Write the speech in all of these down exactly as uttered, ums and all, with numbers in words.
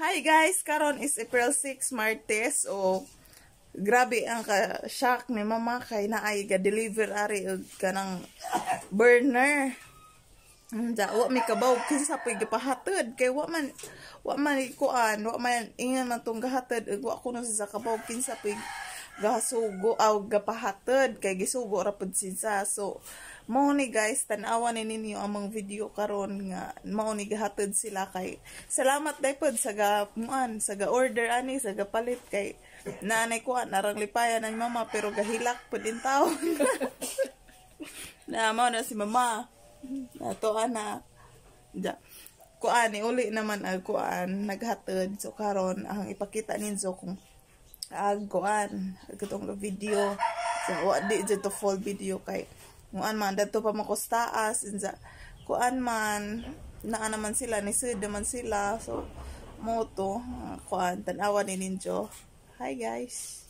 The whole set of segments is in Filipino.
Hi guys, karon is April six, Martes. O grabe ang ka-shock ni mama kay naay ga-deliver ari og kanang burner. Da wa mi kabaw kinsa pay gipahatod kay wa man wa man ikuan, wa man ingan man tong gahatod ug wa kuno sa kabaw kinsa pay gasugo aw gapahatod kay gisugo ra pud sinsa. So mao ni guys, tan-awan ni ninyo among video karon nga mao ni gahatod sila kay salamat dai pod sa ga muan sa ga order ani sa ga palit kay nanay ko narang lipayan ang mama pero gahilak pod din taon. Na mao na si mama ato ana ja kuan ni uli naman ang kuan naghatod. So karon ang ipakita ninyo kung ag kuan katong video. So wa di jud to full video kay kuan man dadto pa makostaas inza kuan man naa naman sila ni sud naman sila. So mo to uh, kuan tan-awan ni ninyo. Hi guys.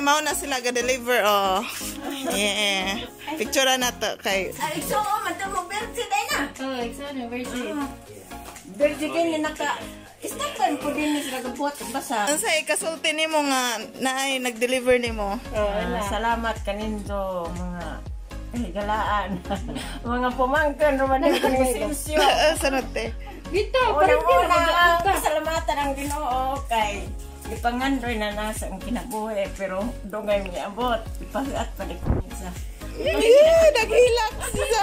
mao na sila ga-deliver, oh. Yeah. Picture na to kay... Ay, so, oh, matamo, birthday tayo na. Oh, excited, birthday. Birthday kayo na naka... Istakan po din sila kabuhat, basa. Ang sa ikasulti ni mo nga na ay nag-deliver ni mo. Ah, salamat kanindo, mga higalaan. Mga pumangkin, rumanin ko ng sensyo. Sanot eh. Gito, parang di Unang-una, na ang kasalamatan ang Ginoo kay ipangandoy na nasa ang kinabuhi, pero dungay mi abot, ipagat pa ko isa. Eh, naghilak siya.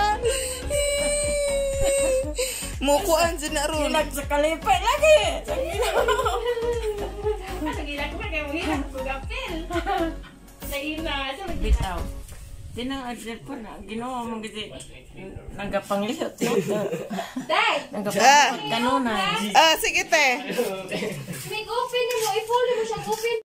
Mukuan siya na ron. Hilag sa kalipay lagi. Sa Ginoo. Nagila ko kaya mo hirap ko gapil. Sa ina, sa Bitaw. Tinang adjel po na Ginoo mo gid nagapanglihot no. Day, Nagapanglihot kanunan. Ah, sige te. may open mo, i-follow mo siya open.